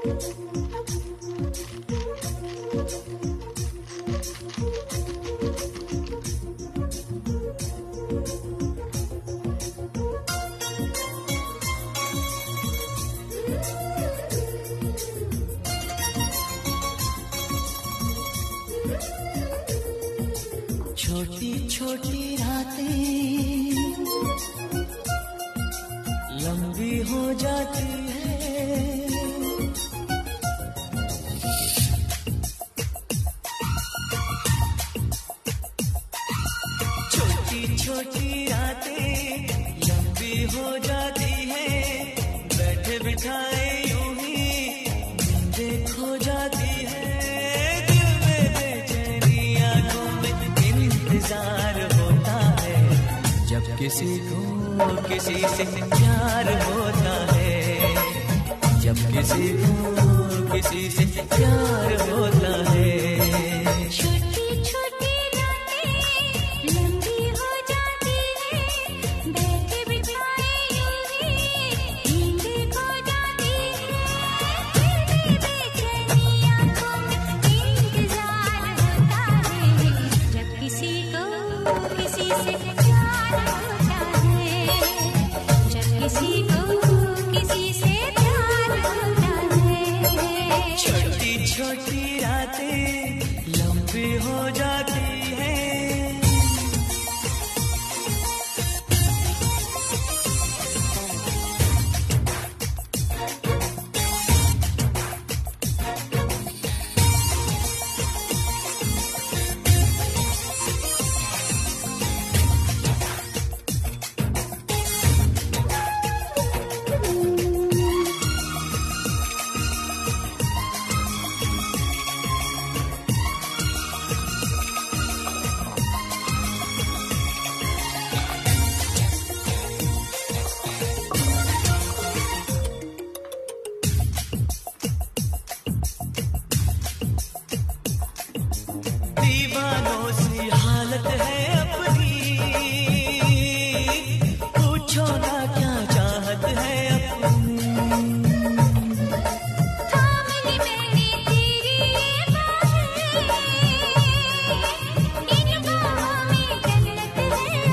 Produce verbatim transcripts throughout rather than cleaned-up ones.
छोटी छोटी रातें लंबी हो जाती है, छोटी छोटी रातें लंबी हो जाती है, बैठे बिठाए यूं ही नींदें खो जाती है, दिल में बेचैनी आंखों में इंतजार होता है, जब किसी को किसी से प्यार होता है, जब किसी को किसी से प्यार होता है। छोटी छोटी रातें लंबी हो जाती है, बैठे बिठाए यूं ही नींदें खो जाती है, बेचैनी आंखों में इंतजार होता है, जब किसी को किसी से प्यार होता है, जब किसी को किसी से प्यार होता है। छोटी छोटी रातें लंबी हो जाती है। दीवानों सी हालत है अपनी, पूछो ना क्या चाहत है अपनी, थामली मैंने तेरी ये बाहें, इन बाहों में जन्नत है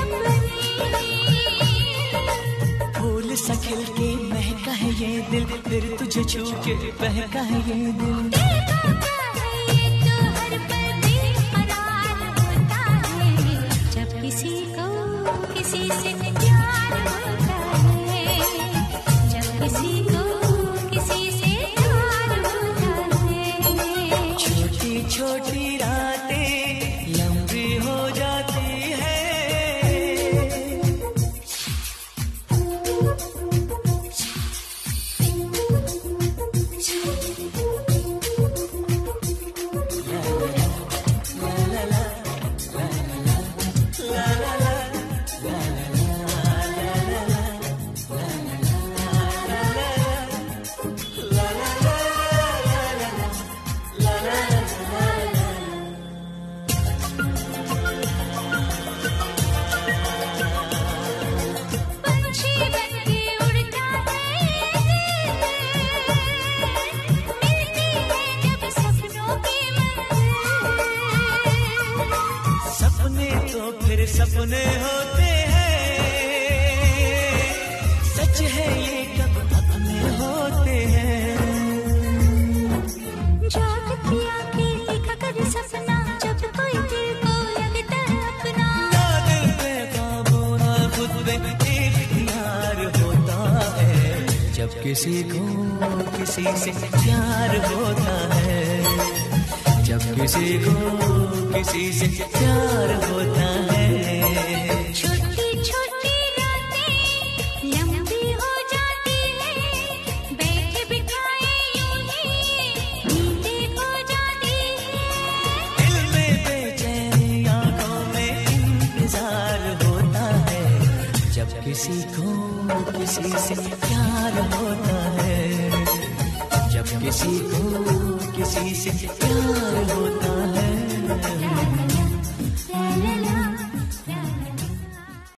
अपनी, फूल सा खिल के महका है ये दिल, फिर तुझे छू के बहका है ये दिल, देखा है ये तो हर पल बेकरार होता है, जब किसी को किसी से प्यार होता है, जब किसी को किसी से प्यार होता है। छोटी छोटी रातें लंबी हो जाती है। पंछी बनके उड़ता है मिलती है जब सपनों की मंजिल, सपने तो फिर सपने होते हैं, सच है ये कब अपने होते हैं, जागती आंखें लिखा कर सपना, जब कोई दिल को लगता है अपना, ना दिल पे काबू ना खुद पे इख्तियार होता है, जब किसी को किसी से प्यार होता है, जब किसी को किसी से प्यार होता है। छोटी छोटी रातें लंबी हो जाती है, बैठे बिठाए यूं ही नींदें खो जाती है, दिल में बेचैनी आंखों में इंतजार होता है, जब किसी को किसी से प्यार होता है, जब किसी को किसी से प्यार होता